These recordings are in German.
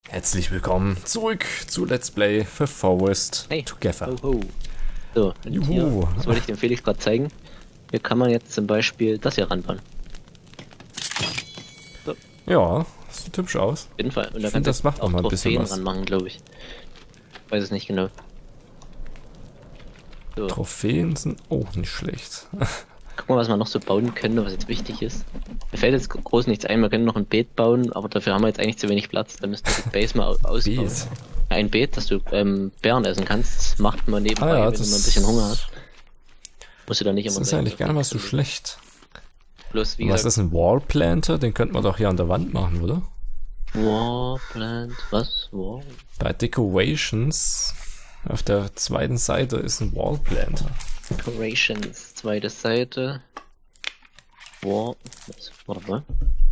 Herzlich willkommen zurück zu Let's Play The Forest Hey. Together. Ho, ho. So, und Juhu. hier, das wollte ich dem Felix gerade zeigen. Hier kann man jetzt zum Beispiel das hier ranbauen. So, Ja, das sieht hübsch aus. auf jeden Fall. Und Ich da find, kannst du das macht auch noch mal ein bisschen Trophäen was. ranmachen, glaube ich. Weiß es nicht genau. So, Trophäen sind auch nicht schlecht. guck mal, was man noch so bauen könnte, was jetzt wichtig ist. Mir fällt jetzt groß nichts ein, wir können noch ein Beet bauen, aber dafür haben wir jetzt eigentlich zu wenig Platz. Da müssten wir die Base mal ausbauen. Beet? Ja, ein Beet, dass du Beeren essen kannst, das macht man nebenbei, Ah ja, wenn du mal ein bisschen Hunger hast. Musst du da nicht Das immer ist gleich eigentlich auf gar die nicht mal so Kiste schlecht. legen. Bloß, wie Und was gesagt, ist ein Wallplanter? Den könnte man doch hier an der Wand machen, oder? Warplant, was? War? Bei Decorations auf der zweiten Seite ist ein Wallplanter. Decorations, zweite Seite. War. Was? Warte mal.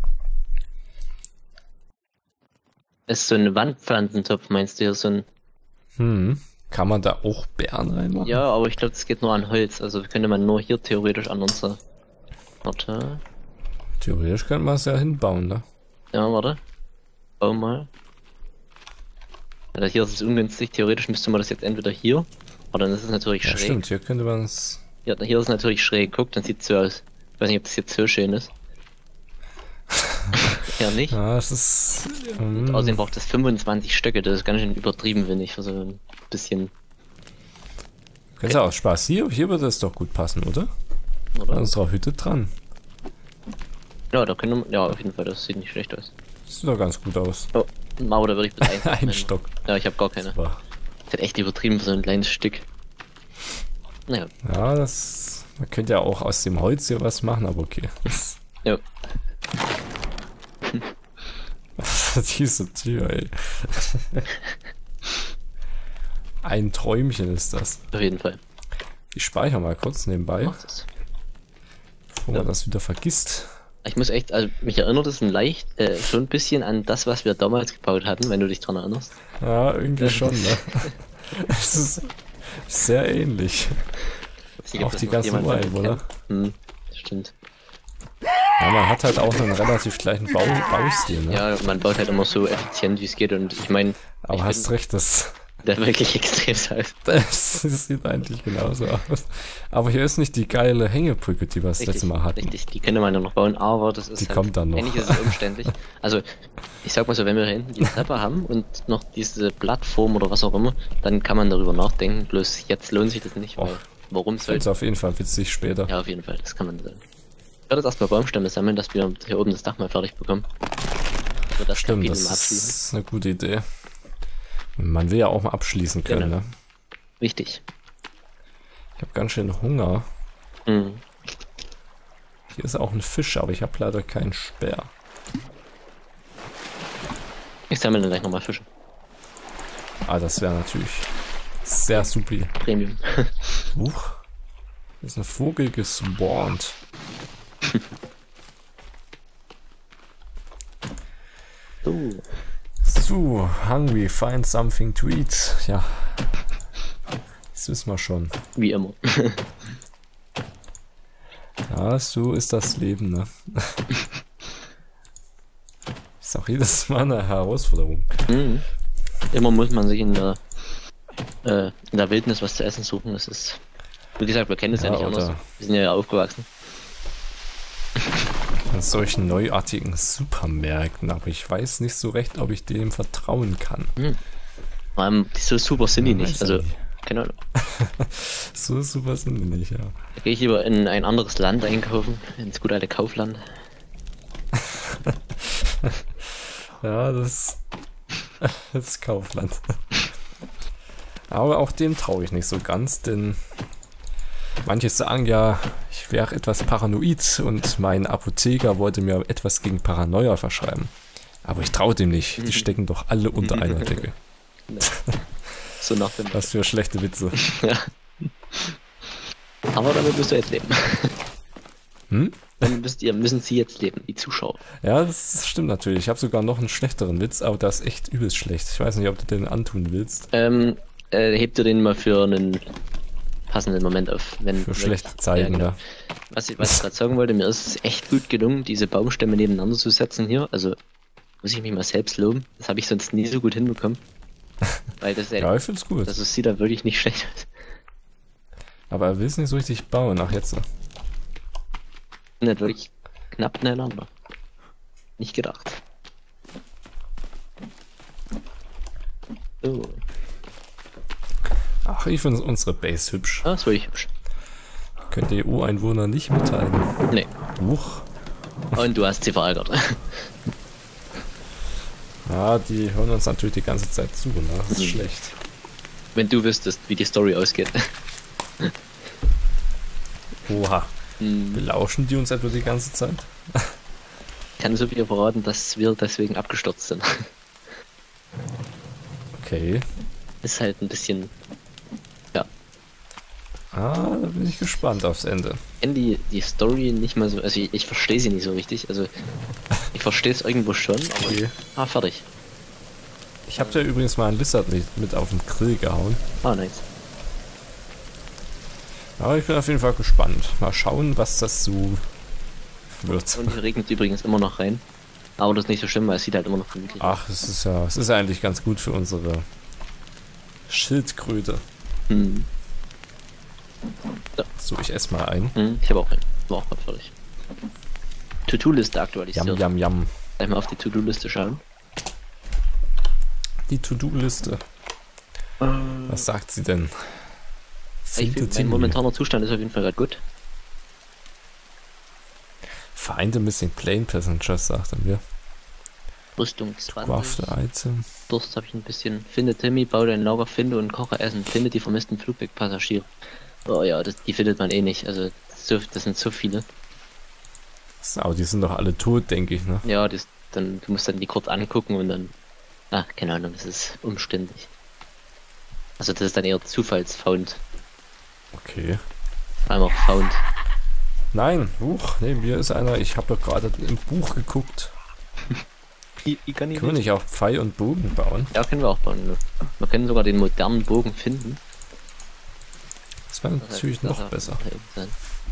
Ist so ein Wandpflanzentopf, meinst du hier so ein. Kann man da auch Beeren reinmachen? Ja, aber ich glaube, das geht nur an Holz. Also könnte man nur hier theoretisch an unser. Warte. Theoretisch könnte man es ja hinbauen, ne? Ja, warte. Bau mal. Ja, hier ist es ungünstig. Theoretisch müsste man das jetzt entweder hier. Aber dann ist es natürlich Ja, schräg. stimmt, hier könnte man es. Ja, hier ist es natürlich schräg. Guck, dann sieht es so aus. Ich weiß nicht, ob das jetzt so schön ist. Ja, nicht. Ja, es ist. Außerdem braucht es 25 Stöcke, das ist ganz schön übertrieben, finde ich, für so ein bisschen, Kannst ja auch Spaß. Hier würde es doch gut passen, oder? An oder? unserer Hütte dran. Ja, da können wir, ja, auf jeden Fall, das sieht nicht schlecht aus. Sieht doch ganz gut aus. Oh, aber da würde ich bis eins Ein nehmen. Stock. Ja, ich habe gar keine. Super. Das ist echt übertrieben für so ein kleines Stück. Naja, Ja, das. Man könnte ja auch aus dem Holz hier was machen, aber okay. Das, ja. diese Tür, ey. Ein Träumchen ist das. Auf jeden Fall. Ich speichere mal kurz nebenbei, Macht es. bevor man das wieder vergisst. Ich muss echt, also mich erinnert es schon ein bisschen an das, was wir damals gebaut hatten, wenn du dich dran erinnerst. Ja, irgendwie schon, ne? Es ist sehr ähnlich. Ich weiß nicht, ob Auch das die noch ganzen jemand Ureinwohner. kennt. Stimmt. Ja, man hat halt auch einen relativ gleichen Baustil, ne? Ja, man baut halt immer so effizient, wie es geht, und ich meine, Aber hast recht, das. der wirklich extrem alt. Das sieht eigentlich genauso aus. Aber hier ist nicht die geile Hängebrücke, die wir das letzte Mal hatten. Richtig, die könnte man ja noch bauen, aber das ist Die kommt dann noch. eigentlich ist es umständlich. Also, ich sag mal so, wenn wir hier hinten die Treppe haben und noch diese Plattform oder was auch immer, dann kann man darüber nachdenken, bloß jetzt lohnt sich das nicht, weil, warum Das soll... ist auf jeden Fall witzig später. Ja, auf jeden Fall, das kann man sagen. Ich werde jetzt erstmal Baumstämme sammeln, dass wir hier oben das Dach mal fertig bekommen. Dass wir das Stimmt, Kapitel das mal abschließen. ist eine gute Idee. Man will ja auch mal abschließen können, Genau. ne? Wichtig. Ich habe ganz schön Hunger. Mhm. Hier ist auch ein Fisch, aber ich habe leider keinen Speer. Ich sammle dann gleich nochmal Fische. Ah, das wäre natürlich sehr supi. Premium. Huch. Hier ist ein Vogel gespawnt. So, hungry, find something to eat. Ja. Das wissen wir schon. Wie immer. Ja, so ist das Leben, ne? Ist auch jedes Mal eine Herausforderung. Mhm. Immer muss man sich in der Wildnis was zu essen suchen. Das ist, wie gesagt, wir kennen es ja, Ja, nicht anders. oder- Wir sind ja aufgewachsen. An solchen neuartigen Supermärkten, aber ich weiß nicht so recht, ob ich dem vertrauen kann. Vor allem, so super sind die Ja, nicht. weiß Also, ich nicht. keine Ahnung. So super sind die nicht, ja. Da gehe ich lieber in ein anderes Land einkaufen, ins gute alte Kaufland. Ja, das ist Kaufland. Aber auch dem traue ich nicht so ganz, denn manche sagen ja, ich wäre etwas paranoid und mein Apotheker wollte mir etwas gegen Paranoia verschreiben. Aber ich traue dem nicht, die stecken doch alle unter einer Decke. So nach dem. Was für schlechte Witze. Ja. Aber damit müsst ihr jetzt leben. Hm? Damit müssen sie jetzt leben, die Zuschauer. Ja, das stimmt natürlich. Ich habe sogar noch einen schlechteren Witz, aber das ist echt übelst schlecht. Ich weiß nicht, ob du den antun willst. Hebt ihr den mal für einen passenden Moment auf. Wenn Für schlechte Zeiten, genau. ja. Was ich gerade sagen wollte, mir ist es echt gut gelungen, diese Baumstämme nebeneinander zu setzen hier. Also muss ich mich mal selbst loben. Das habe ich sonst nie so gut hinbekommen. Weil das, Ja, ich find's gut. das sieht da wirklich nicht schlecht aus. Aber er will es nicht so richtig bauen, ach jetzt. Sind halt wirklich knapp nebeneinander. Nicht gedacht. So. Ach, ich finde unsere Base hübsch. Ah, das war ich hübsch. Könnt ihr EU-Einwohner nicht mitteilen. Nee. Huch. Und du hast sie verärgert. Ja, die hören uns natürlich die ganze Zeit zu, ne? Das ist schlecht. Wenn du wüsstest, wie die Story ausgeht. Oha. Belauschen die uns etwa die ganze Zeit? Ich kann so viel verraten, dass wir deswegen abgestürzt sind. Okay. Ist halt ein bisschen... Ja. Ah, da bin ich gespannt aufs Ende. Ich kenne die Story nicht mal so... Also ich verstehe sie nicht so richtig. Also ich verstehe es irgendwo schon, aber... Okay. Ah, fertig. Ich habe da übrigens mal ein Lizard mit auf den Grill gehauen. Ah, nice. Aber ich bin auf jeden Fall gespannt. Mal schauen, was das so wird. Und hier regnet übrigens immer noch rein. Aber das ist nicht so schlimm, weil es sieht halt immer noch gemütlich aus. Ach, es ist ja eigentlich ganz gut für unsere Schildkröte. Hm. So, ich esse mal ein. Ich habe auch einen. War auch gerade fertig. To-Do-Liste aktualisiert. Yam, yam, yam. Einmal auf die To-Do-Liste schauen. Die To-Do-Liste. Was sagt sie denn? Ich finde, mein momentaner Zustand ist auf jeden Fall gerade gut. Find a missing plane passengers, sagt er mir. Rüstung 20. Craft Item. Durst habe ich ein bisschen. Finde Timmy, baue dein Lager, finde und koche Essen. Finde die vermissten Flugwegpassagiere. Oh ja, die findet man eh nicht. Also das sind so viele. Aber die sind doch alle tot, denke ich, ne? Ja, du musst dann die kurz angucken und dann... Ah, keine Ahnung, das ist umständlich. Also das ist dann eher Zufallsfound. Okay. Vor allem auch Found. Nein, neben mir ist einer. Ich habe doch gerade im Buch geguckt. Können wir nicht auch Pfeil und Bogen bauen? Ja, können wir auch bauen. Ne? Wir können sogar den modernen Bogen finden. Das wäre natürlich noch besser. Sein.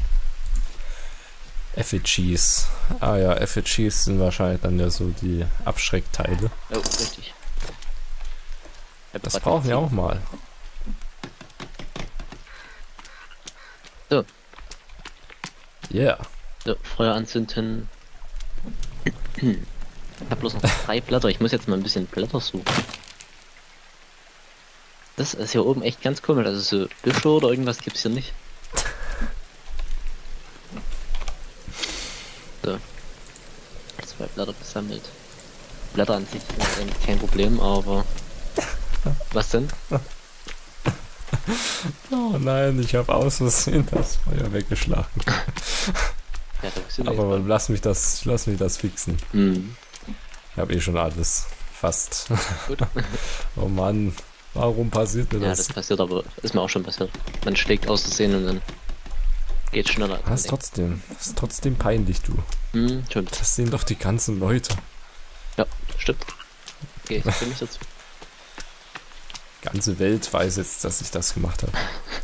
Effigies. Ah ja, Effigies sind wahrscheinlich dann ja so die Abschreckteile. Oh, richtig. Das brauchen wir auch mal. So. Yeah. So, Feuer anzünden. Ich habe bloß noch 3 Blätter. Ich muss jetzt mal ein bisschen Blätter suchen. Das ist hier oben echt ganz komisch. Also so Büsche oder irgendwas gibt's hier nicht. So. 2 Blätter gesammelt. Blätter an sich sind eigentlich kein Problem, aber... Was denn? Oh nein, ich habe aus Versehen das Feuer weggeschlagen. Ja, aber lass mich das fixen. Mhm. Ich habe eh schon alles. Fast. Gut. Oh Mann, warum passiert mir Ja, das? das passiert, aber ist mir auch schon passiert. Man schlägt aus Versehen und dann geht schneller. Das ist trotzdem peinlich, du. Stimmt. Das sehen doch die ganzen Leute. Ja, stimmt. Okay, ich stimme mich dazu. Ganze Welt weiß jetzt, dass ich das gemacht habe.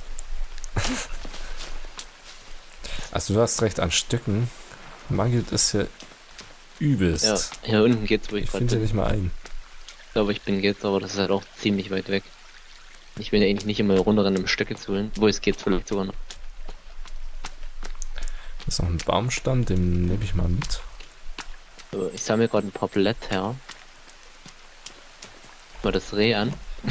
Also du hast recht, an Stücken mangelt es hier übelst. Ja, hier unten geht's, wo ich Ich gerade finde bin. nicht mal ein. Ich glaube, ich bin geht's, aber das ist halt auch ziemlich weit weg. Ich will ja eigentlich nicht immer runterrennen, um Stöcke zu holen. Wo es geht, vielleicht sogar noch. Da ist noch ein Baumstamm, den nehme ich mal mit. So, ich sammle gerade ein paar Blätter. Mal das Reh an.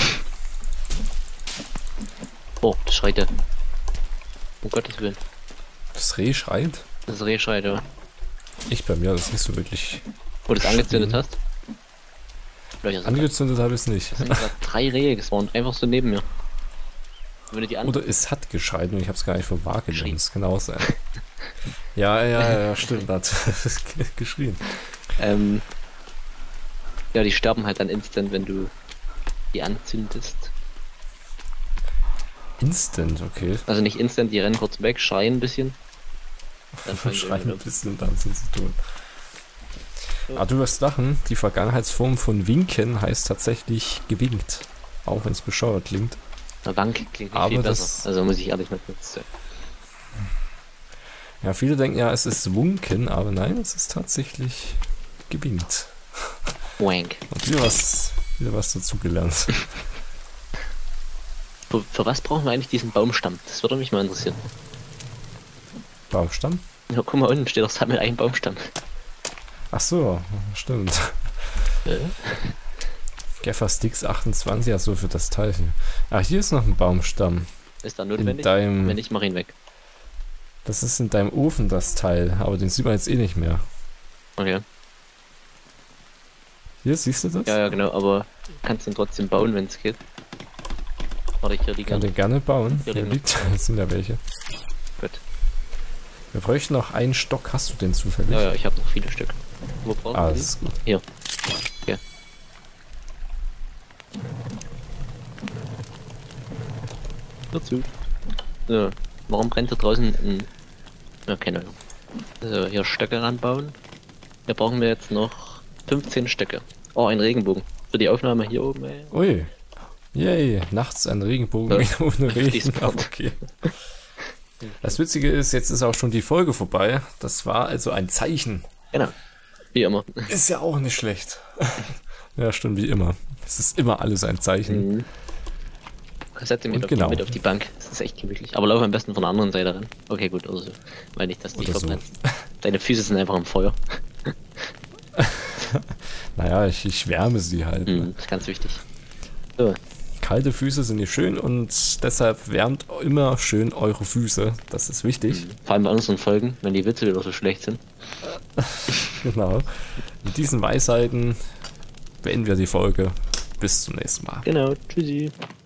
Oh, das schreit ja. Um Gottes Willen. Das Reh schreit? Das Reh schreit ja. Ich bei mir, das ist nicht so wirklich. Wo du es angezündet hast? Angezündet habe ich es nicht. Es sind gerade 3 Rehe gespawnt, einfach so neben mir. Wenn du die Oder es hat geschreit und ich habe es gar nicht für wahrgenommen. Das kann auch sein. ja, stimmt, hat geschrien. Ja, die sterben halt dann instant, wenn du die anzündest. Instant, okay. Also nicht instant, die rennen kurz weg, schreien ein bisschen. Dann fangen die Schreien an. ein bisschen und dann sind sie tot. Aber du wirst lachen, die Vergangenheitsform von winken heißt tatsächlich gewinkt. Auch wenn es bescheuert klingt. Na, Wank klingt Aber viel das- besser. Also muss ich ehrlich mal kurz sagen. Ja, viele denken ja, es ist wunken, aber nein, es ist tatsächlich gewinkt. Wank. Und wieder was dazugelernt. Für was brauchen wir eigentlich diesen Baumstamm? Das würde mich mal interessieren. Baumstamm? Ja, guck mal, unten steht doch sammelt einen Baumstamm. Ach so, stimmt. Ja. Gaffer Sticks 28, also für das Teil hier. Ah, hier ist noch ein Baumstamm. Ist da notwendig? deinem- Wenn nicht, mach ihn weg. Das ist in deinem Ofen das Teil, aber den sieht man jetzt eh nicht mehr. Okay. Hier, siehst du das? Ja, ja, genau, aber kannst ihn trotzdem bauen, wenn es geht. Warte, hier Ich kann liegen. den gerne bauen. Hier Hier liegen liegt, es sind ja welche. Gut. Wir bräuchten noch einen Stock. Hast du den zufällig? Ja, ja, ich habe noch viele Stück. Wo brauchen Ah, wir das die? ist gut. Hier. Okay. Dazu. So, warum brennt hier draußen ein... Ja, keine Ahnung. Also, hier Stöcke ranbauen. Hier brauchen wir jetzt noch 15 Stöcke. Oh, ein Regenbogen. Für die Aufnahme hier oben, ey. Ui. Yay, nachts ein Regenbogen Ja. ohne Regen. Diesen Aber okay. Das Witzige ist, jetzt ist auch schon die Folge vorbei. Das war also ein Zeichen. Genau. Wie immer. Ist ja auch nicht schlecht. Ja, stimmt, wie immer. Es ist immer alles ein Zeichen. Mhm. Setze mich Und doch genau. mit auf die Bank. Das ist echt gemütlich. Aber lauf am besten von der anderen Seite ran. Okay, gut, oder so. Weil nicht, dass du dich Oder so. verbrennst. Deine Füße sind einfach im Feuer. Naja, ich wärme sie halt. Ne? Das ist ganz wichtig. So, Kalte Füße sind nicht schön und deshalb wärmt immer schön eure Füße. Das ist wichtig. vor allem bei unseren Folgen, wenn die Witze wieder so schlecht sind. Genau. Mit diesen Weisheiten beenden wir die Folge. Bis zum nächsten Mal. Genau, tschüssi.